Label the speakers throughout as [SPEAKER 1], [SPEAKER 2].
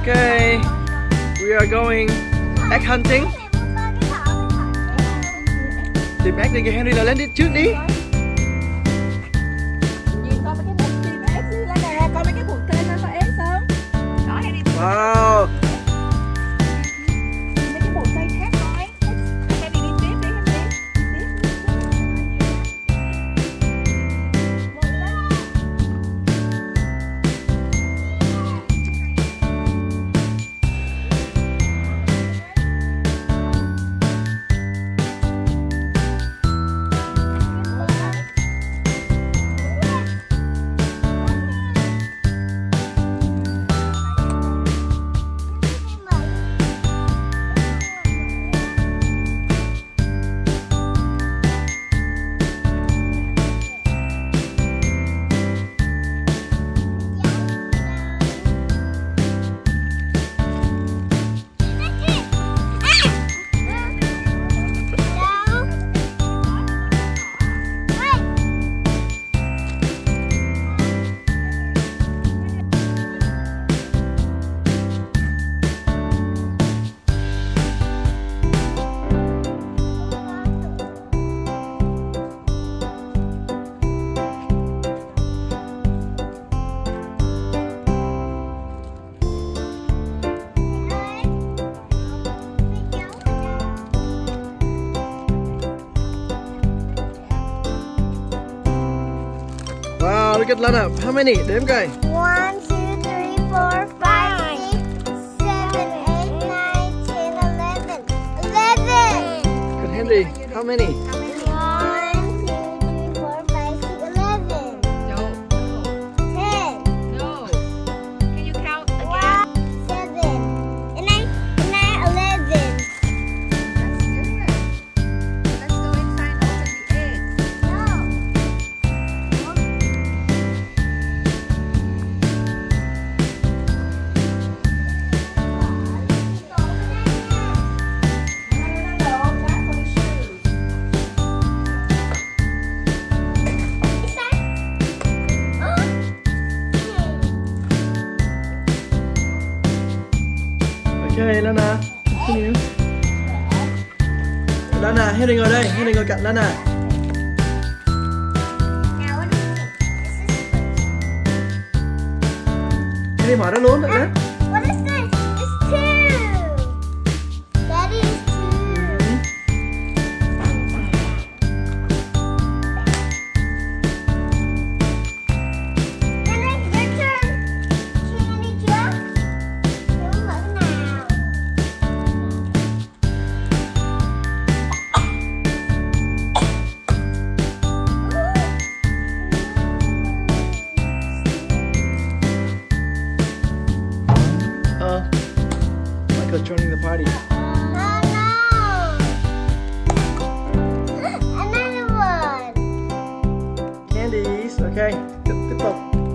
[SPEAKER 1] Okay, we are going egg hunting. Tìm egg đi kìa Henry, là lên đi trước đi. Wow. Look at Lana. How many? Đếm coi.
[SPEAKER 2] 1, 2, 3, 4, 5, 6, 7, 8, 9, 10, 11. 11.
[SPEAKER 1] Good Henry. How many?
[SPEAKER 2] 1, 2, 3, 4, 5, 6, 11.
[SPEAKER 3] No.
[SPEAKER 2] 10.
[SPEAKER 3] No. Can you count again?
[SPEAKER 2] 7. And I 11.
[SPEAKER 3] That's good. Let's go inside and open the eggs.
[SPEAKER 2] No.
[SPEAKER 1] Okay, Lana. Continue. Lana, Henry ngồi đây. Henry ngồi cạnh Lana.
[SPEAKER 2] Now what do you think? This is
[SPEAKER 1] Henry mở ra luôn được đấy.
[SPEAKER 2] what is this? It's 2. Daddy is 2. Henry, your turn. Candy chưa? Để muốn mở cái nào?
[SPEAKER 1] Michael's joining the party.
[SPEAKER 2] No, no. Another one.
[SPEAKER 1] Candies. Okay. Tiếp tục.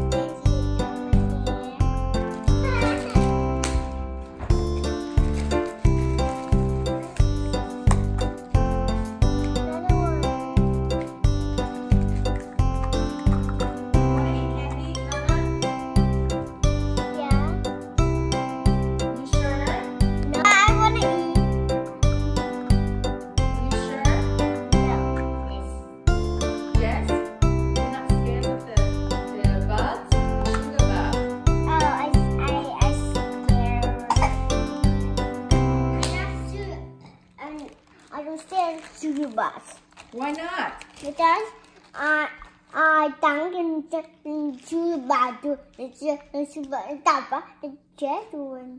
[SPEAKER 2] Sugar bus.
[SPEAKER 3] Why not?
[SPEAKER 2] Because I tăng cái sugar bus to sugar tập á, chết luôn.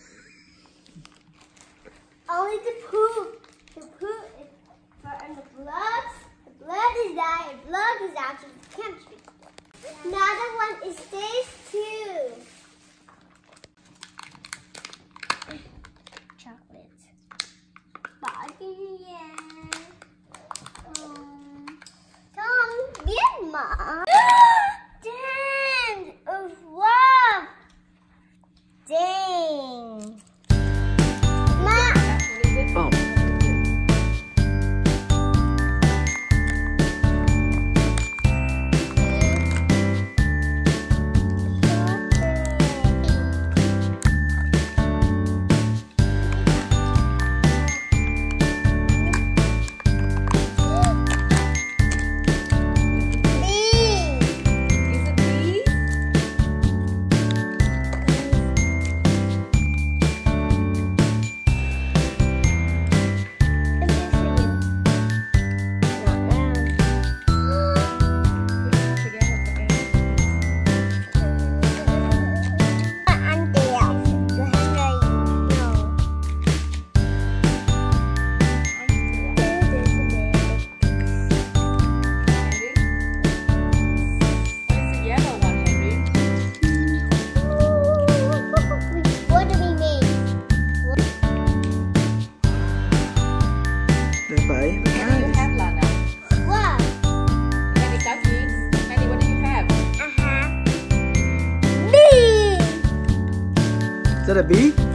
[SPEAKER 2] Only the poop. The poop is and the blood. The blood is out. The blood is out of the country. Another one is this too. Chocolate. Body. Tom, biết mà. Damn! Wow! Dang! Ma!
[SPEAKER 1] Oh. Is that a bee?